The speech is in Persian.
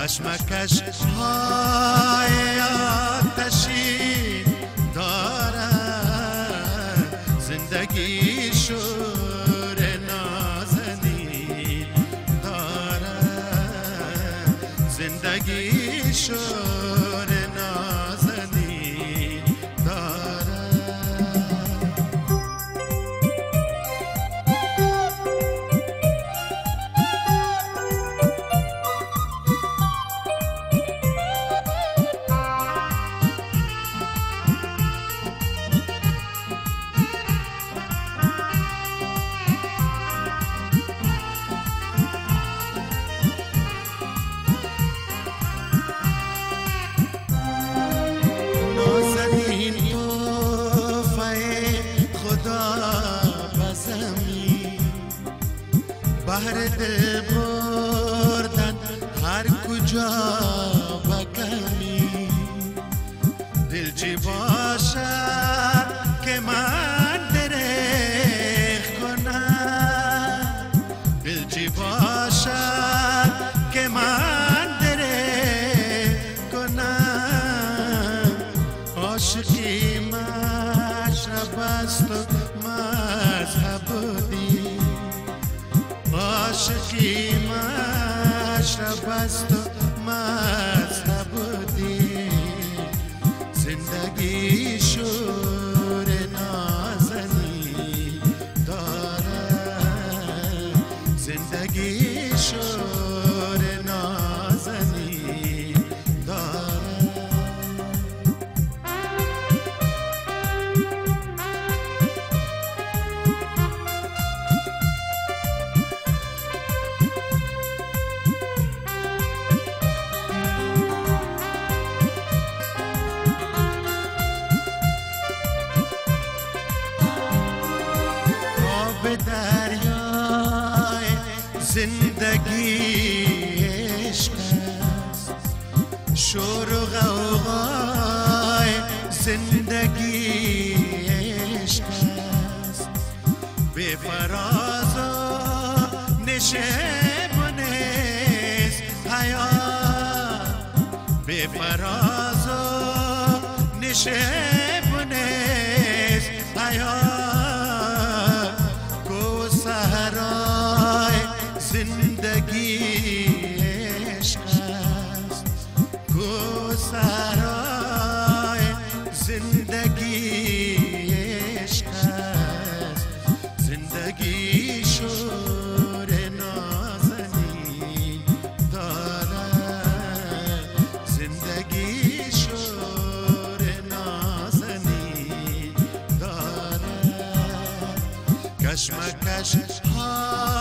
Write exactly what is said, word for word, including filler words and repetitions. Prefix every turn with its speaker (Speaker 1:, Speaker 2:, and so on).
Speaker 1: کشمکش های آتشین دارد زندگی شور نازنین دارد زندگی شور نازنین دارد. بهر دل بردن هر کجا بکمی دل چی باشد که من درخ کنم دل چی باشد که من درخ کنم عاشقی مشرب است و مذهب دی عاشقی مشرب است و مذهب دی زندگی شور نازنین دارد زندگی شور نازنین دارد. به دریای زندگی عشق است شور و غوغای زندگی عشق است به فراز و نشیب نیست حیات به فراز و نشیب نیست حیات زندگی عشق است گوسرای زندگی عشق است زندگی شور نازنین دارد زندگی شور نازنین دارد کشمکش ها